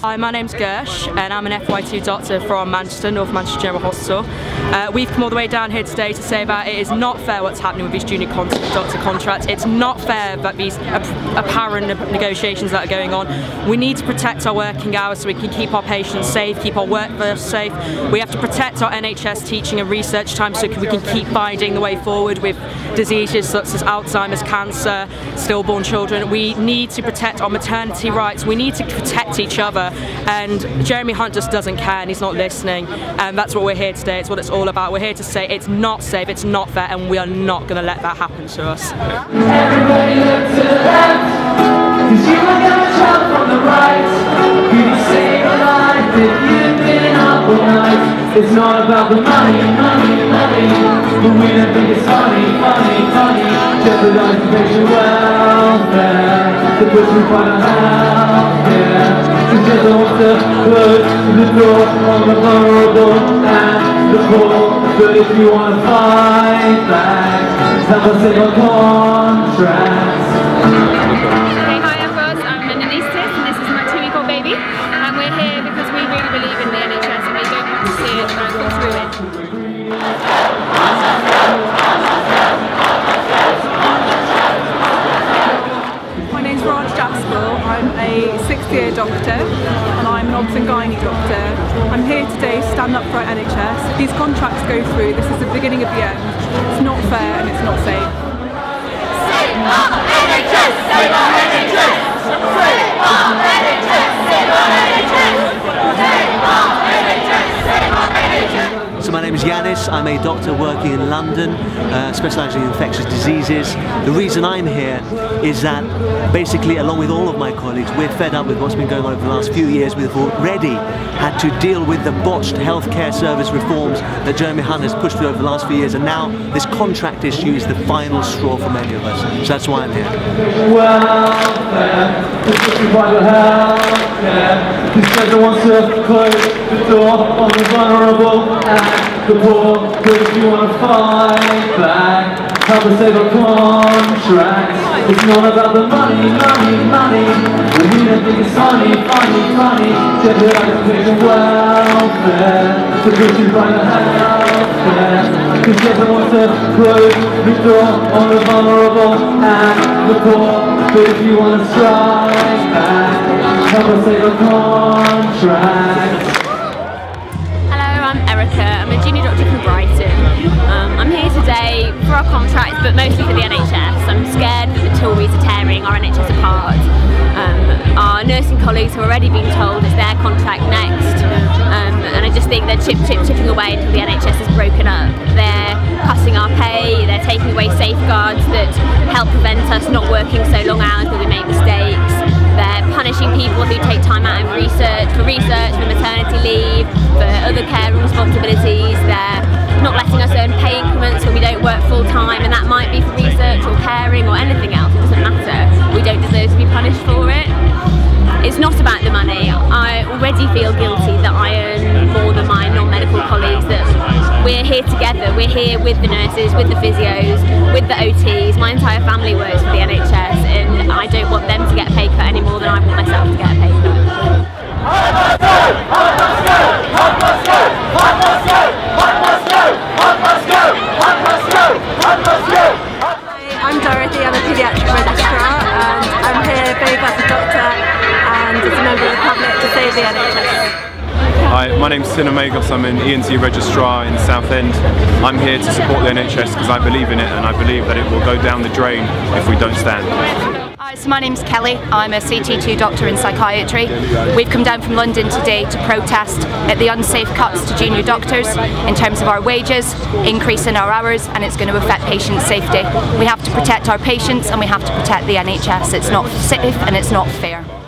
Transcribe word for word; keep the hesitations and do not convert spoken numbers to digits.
Hi, my name's Gersh and I'm an F Y two doctor from Manchester, North Manchester General Hospital. Uh, we've come all the way down here today to say that it is not fair what's happening with these junior con doctor contracts. It's not fair that these apparent negotiations that are going on. We need to protect our working hours so we can keep our patients safe, keep our workforce safe. We have to protect our N H S teaching and research time so we can keep finding the way forward with diseases such as Alzheimer's, cancer, stillborn children. We need to protect our maternity rights. We need to protect each other. And Jeremy Hunt just doesn't care and he's not listening, and that's what we're here today. It's what it's all about. We're here to say it's not safe, it's not fair, and we are not going to let that happen to us. Everybody look to the left, cause you are gonna shout from the right. Could you save a life if you've been up all night? It's not about the money, money, money, but we don't think it's funny, funny, funny. Jeopardize the patient welfare, the push we find our healthcare. Cause just don't want to close the door on the vulnerable and the poor. But if you want to fight back, help us save our contracts. Hey, hi everyone, I'm an anaesthetist and this is my two-week-old baby. And we're here because we really believe in the N H S and we don't want to see it uh, fall through it. I'm a sixth year doctor and I'm an obs and gynae doctor. I'm here today to stand up for our N H S. If these contracts go through, this is the beginning of the end. It's not fair and it's not safe. Save our N H S! Save our N H S! Save our N H S! Save our N H S! Save our N H S! Save our N H S! So my name is Yanis, I'm a doctor working in London, uh, specialising in infectious diseases. The reason I'm here is that basically, along with all of my colleagues, we're fed up with what's been going on over the last few years. We've already had to deal with the botched healthcare service reforms that Jeremy Hunt has pushed through over the last few years, and now this contract issue is the final straw for many of us. So that's why I'm here. Welfare, this doesn't want to close the door on the vulnerable and the poor. But if you want to fight back, help us save our contracts. It's not about the money, money, money, but we don't think it's funny, funny, funny. Jeopardize patient welfare, the push you find the healthcare. Cause doesn't want to close the door on the vulnerable and the poor. But if you want to strike back, help us save our contracts. I'm Erica, I'm a junior doctor from Brighton. Um, I'm here today for our contracts but mostly for the N H S. I'm scared that the Tories are tearing our N H S apart. Um, our nursing colleagues have already been told it's their contract next, um, and I just think they're chip chip chipping away until the N H S is broken up. They're cutting our pay, they're taking away safeguards that help prevent us not working so long hours where we make mistakes. They're punishing people who take time out of research, for research, for maternity leave, for other care responsibilities. They're not letting us earn pay increments when we don't work full time, and that might be for research or caring or anything else. It doesn't matter. We don't deserve to be punished for it. It's not about the money. I already feel guilty that I earn more than my non-medical colleagues, that we're here together. We're here with the nurses, with the physios, with the O Ts. My entire family works for the N H S and I don't want them to get a pay cut any more than I want myself to get a pay cut. I'm Dorothy, I'm a paediatric registrar and I'm here both as a doctor and as a member of the public to save the N H S. Hi, my name's Tina Magos, I'm an E N T registrar in Southend. I'm here to support the N H S because I believe in it and I believe that it will go down the drain if we don't stand. Hi, so my name's Kelly, I'm a C T two doctor in psychiatry. We've come down from London today to protest at the unsafe cuts to junior doctors in terms of our wages, increase in our hours, and it's going to affect patient safety. We have to protect our patients and we have to protect the N H S. It's not safe and it's not fair.